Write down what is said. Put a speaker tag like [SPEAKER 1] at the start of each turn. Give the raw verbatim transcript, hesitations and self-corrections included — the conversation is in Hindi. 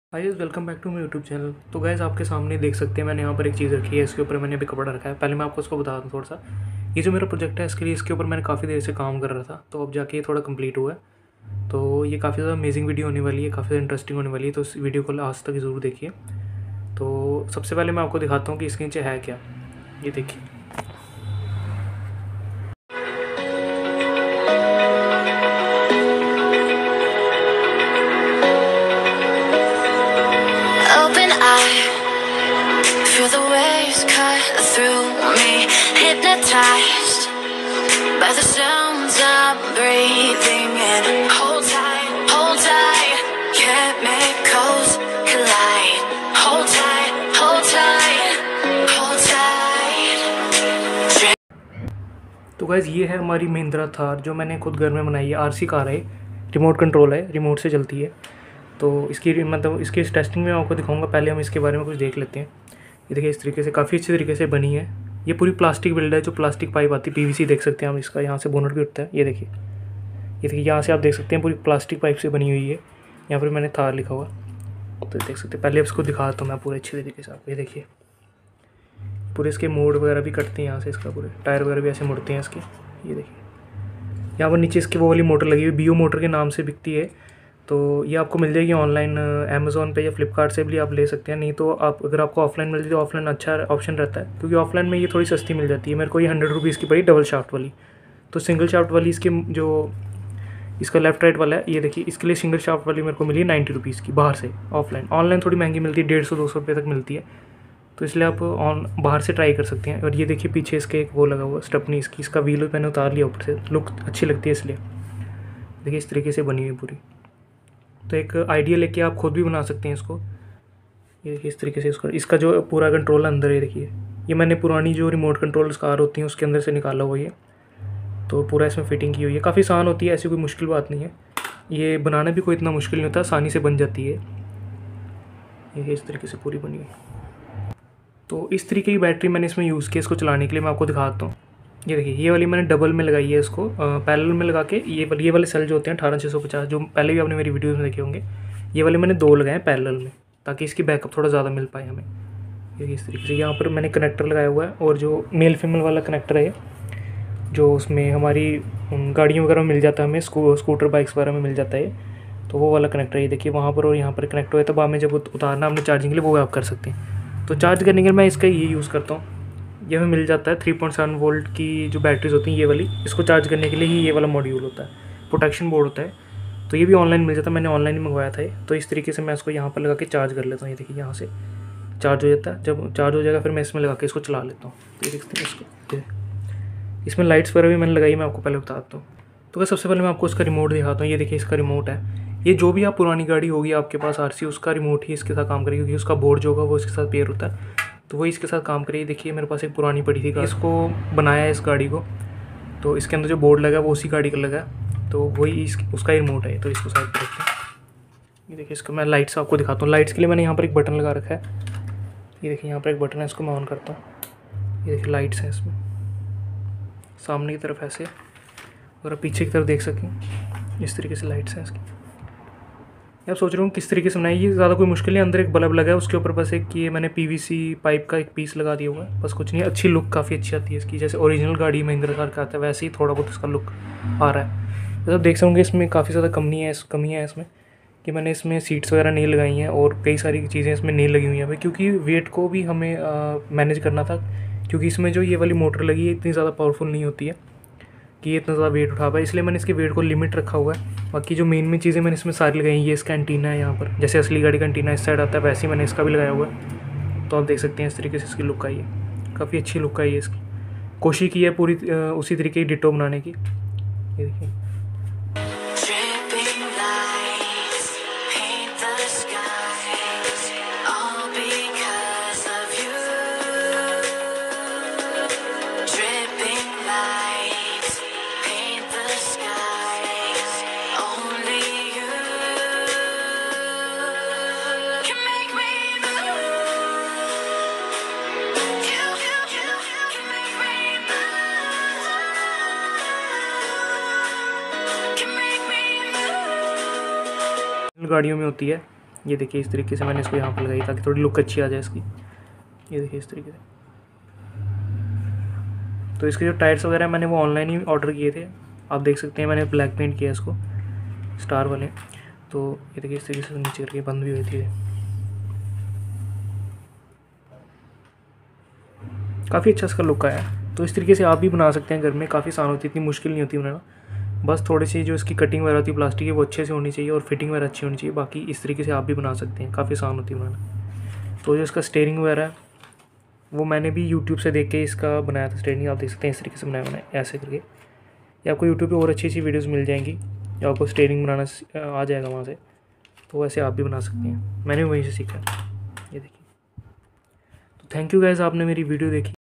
[SPEAKER 1] Hi guys, welcome back to my YouTube channel. तो गाइस आपके सामने देख सकते हैं मैंने यहाँ पर एक चीज़ रखी है। इसके ऊपर मैंने अभी कपड़ा रखा है। पहले मैं आपको इसको बता दूँ थोड़ा सा। ये जो मेरा प्रोजेक्ट है इसके लिए इसके ऊपर मैंने काफ़ी देर से काम कर रहा था, तो अब जाके ये थोड़ा कंप्लीट हुआ है। तो ये काफ़ी ज़्यादा अमेजिंग वीडियो होने वाली है, काफ़ी ज़्यादा इंटरेस्टिंग होने वाली है। तो इस वीडियो को लास्ट तक ज़रूर देखिए। तो सबसे पहले मैं आपको दिखाता हूँ कि इसके नीचे है क्या। ये देखिए।
[SPEAKER 2] Open eye, feel the waves cut through me, hypnotized by the sounds I'm breathing in. Hold tight, hold tight, chemicals collide. Hold tight, hold tight, hold tight.
[SPEAKER 1] तो गाइस ये है हमारी महिंद्रा थार, जो मैंने खुद घर में बनाई है। आरसी कार है, रिमोट कंट्रोल है, रिमोट से चलती है। तो इसकी मतलब इसकी इस टेस्टिंग में आपको दिखाऊंगा। पहले हम इसके बारे में कुछ देख लेते हैं। ये देखिए, इस तरीके से काफ़ी अच्छी तरीके से बनी है। ये पूरी प्लास्टिक बिल्ड है, जो प्लास्टिक पाइप आती है, पीवीसी देख सकते हैं हम। इसका यहाँ से बोनट भी उठता है। ये देखिए, ये देखिए यहाँ से आप देख सकते हैं पूरी प्लास्टिक पाइप से बनी हुई है। यहाँ पर मैंने थार लिखा हुआ, तो देख सकते हैं। पहले इसको दिखाता हूँ मैं पूरे अच्छे तरीके से आपको। ये देखिए, पूरे इसके मोड़ वगैरह भी कटते हैं यहाँ से। इसका पूरे टायर वगैरह भी ऐसे मुड़ते हैं इसके। ये देखिए, यहाँ पर नीचे इसकी वो वाली मोटर लगी हुई, बीओ मोटर के नाम से बिकती है। तो ये आपको मिल जाएगी ऑनलाइन, अमेज़ॉन पे या फ्लिपकार्ट से भी आप ले सकते हैं। नहीं तो आप अगर आपको ऑफलाइन मिल जाए तो ऑफलाइन अच्छा ऑप्शन रहता है, क्योंकि ऑफलाइन में ये थोड़ी सस्ती मिल जाती है। मेरे को ये हंड्रेड रुपीज़ की पड़ी डबल शाफ्ट वाली। तो सिंगल शाफ्ट वाली इसकी जो इसका लेफ्ट राइट वाला है, ये देखिए, इसके लिए सिंगल शाफ्ट वाली मेरे को मिली है नाइन्टी रुपीज़ की बाहर से। ऑफलाइन ऑनलाइन थोड़ी महंगी मिलती है, डेढ़ सौ दो सौ रुपये तक मिलती है। तो इसलिए आप ऑन बाहर से ट्राई कर सकते हैं। और ये देखिए पीछे इसके एक वो लगा हुआ स्टेपनी, इसकी इसका व्हील मैंने उतार लिया ऊपर से, लुक अच्छी लगती है इसलिए। देखिए इस तरीके से बनी हुई पूरी। तो एक आइडिया लेके आप खुद भी बना सकते हैं इसको। ये देखिए इस तरीके से इसका इसका जो पूरा कंट्रोल अंदर है। देखिए, ये मैंने पुरानी जो रिमोट कंट्रोल कार होती हैं उसके अंदर से निकाला हुआ ये। तो पूरा इसमें फिटिंग की हुई है, काफ़ी आसान होती है, ऐसी कोई मुश्किल बात नहीं है। ये बनाना भी कोई इतना मुश्किल नहीं होता, आसानी से बन जाती है। ये इस तरीके से पूरी बनी है। तो इस तरीके की बैटरी मैंने इसमें यूज़ की, इसको चलाने के लिए मैं आपको दिखाता हूँ। ये देखिए, ये वाली मैंने डबल में लगाई है इसको, पैरेलल में लगा के। ये वाले ये वाले सेल जो होते हैं अठारह छः सौ पचास, जो पहले भी आपने मेरी वीडियोज़ में देखे होंगे, ये वाले मैंने दो लगाए हैं पैरेलल में, ताकि इसकी बैकअप थोड़ा ज़्यादा मिल पाए हमें। ये इस तरीके से यहाँ पर मैंने कनेक्टर लगाया हुआ है। और जो मेल फीमेल वाला कनेक्टर है, जो उसमें हमारी गाड़ियों वगैरह में मिल जाता है, हमें स्कू स्कूटर बाइक्स वगैरह में मिल जाता है, तो वो वाला कनेक्टर ये देखिए वहाँ पर और यहाँ पर कनेक्ट हुआ है। तब हमें जब उतारना हमने चार्जिंग के लिए, वो आप कर सकते हैं। तो चार्ज करने के लिए मैं इसका ये यूज़ करता हूँ। ये हमें मिल जाता है थ्री पॉइंट सेवन वोल्ट की जो बैटरीज होती हैं, ये वाली। इसको चार्ज करने के लिए ही ये वाला मॉड्यूल होता है, प्रोटेक्शन बोर्ड होता है। तो ये भी ऑनलाइन मिल जाता है, मैंने ऑनलाइन ही मंगवाया था ये। तो इस तरीके से मैं इसको यहाँ पर लगा के चार्ज कर लेता हूँ। ये देखिए यहाँ से चार्ज हो जाता है। जब चार्ज हो जाएगा फिर मैं इसमें लगा के इसको चला लेता हूँ। तो ये देखते हैं इसको, इसमें लाइट्स वगैरह भी मैंने लगाई, मैं आपको पहले बताता हूँ। तो सबसे पहले मैं आपको इसका रिमोट दिखाता हूँ। ये देखिए इसका रिमोट है। ये जो भी आप पुरानी गाड़ी होगी आपके पास आरसी, उसका रिमोट ही इसके साथ काम करेगी, क्योंकि उसका बोर्ड जो होगा वो इसके साथ पेयर होता है, तो वही इसके साथ काम करेगी। देखिए मेरे पास एक पुरानी पड़ी थी, इसको बनाया है इस गाड़ी को, तो इसके अंदर जो बोर्ड लगा है वो उसी गाड़ी का लगा है, तो वही इस उसका ही रिमोट है। तो इसको साइड पर रखते हैं। ये देखिए इसको मैं लाइट्स आपको दिखाता हूँ। लाइट्स के लिए मैंने यहाँ पर एक बटन लगा रखा है। ये देखिए यहाँ पर एक बटन है, इसको मैं ऑन करता हूँ। ये देखिए लाइट्स हैं इसमें, सामने की तरफ ऐसे, और पीछे की तरफ देख सकें इस तरीके से लाइट्स हैं इसकी। आप सोच रहे हूँ किस तरीके से बनाई, ये ज़्यादा कोई मुश्किल नहीं। अंदर एक बल्ब लगा है, उसके ऊपर बस एक ये मैंने पीवीसी पाइप का एक पीस लगा दिया हुआ है, बस कुछ नहीं। अच्छी लुक काफ़ी अच्छी आती है इसकी, जैसे ओरिजिनल गाड़ी महिंद्रा कार का आता है वैसे ही थोड़ा बहुत इसका लुक आ रहा है। तो आप देख सकोगे इसमें काफ़ी ज़्यादा कमी है कमी है इसमें, कि मैंने इसमें सीट्स वगैरह नहीं लगाई हैं और कई सारी चीज़ें इसमें नहीं लगी हुई हैं, क्योंकि वेट को भी हमें मैनेज करना था। क्योंकि इसमें जो ये वाली मोटर लगी है इतनी ज़्यादा पावरफुल नहीं होती है कि ये इतना ज़्यादा वेट उठा पाए, इसलिए मैंने इसके वेट को लिमिट रखा हुआ है। बाकी जो मेन मेन चीज़ें मैंने इसमें सारी लगाई हैं, ये इसका एंटीना है यहाँ पर, जैसे असली गाड़ी का एंटीना इस साइड आता है वैसे ही मैंने इसका भी लगाया हुआ है। तो आप देख सकते हैं इस तरीके से इसकी लुक आई है, काफ़ी अच्छी लुक आई है इसकी। कोशिश की है पूरी उसी तरीके की डिटो बनाने की। ये देखिए
[SPEAKER 2] Dripping lights paint the skies, all because of you. Dripping lights paint the skies, only you can make me move. You, you, you can make me move. Can make me move.
[SPEAKER 1] गाड़ियों में होती है ये देखिए इस तरीके से मैंने इसको यहाँ पर लगाई ताकि थोड़ी लुक अच्छी आ जाए इसकी। ये देखिए इस तरीके से। तो इसके जो टायर्स वगैरह मैंने वो ऑनलाइन ही ऑर्डर किए थे, आप देख सकते हैं। मैंने ब्लैक पेंट किया इसको स्टार वाले। तो ये देखिए इस तरीके से नीचे करके बंद भी हुई थी, काफ़ी अच्छा इसका लुक आया। तो इस तरीके से आप भी बना सकते हैं घर में, काफ़ी आसान होती है, इतनी मुश्किल नहीं होती बनाना। बस थोड़ी सी जो इसकी कटिंग वगैरह होती है प्लास्टिक की वो अच्छे से होनी चाहिए और फिटिंग वगैरह अच्छी होनी चाहिए। बाकी इस तरीके से आप भी बना सकते हैं, काफ़ी आसान होती है बनाना। तो जो इसका स्टेयरिंग वगैरह है वो मैंने भी यूट्यूब से देख के इसका बनाया था स्टेयरिंग। आप देख सकते हैं इस तरीके से बनाया मैंने ऐसे करके। या आपको यूट्यूब पे और अच्छी अच्छी वीडियोस मिल जाएंगी, या आपको स्टेयरिंग बनाना आ जाएगा वहाँ से। तो वैसे आप भी बना सकते हैं, मैंने भी वहीं से सीखा। ये देखिए। तो थैंक यू गाइस, आपने मेरी वीडियो देखी।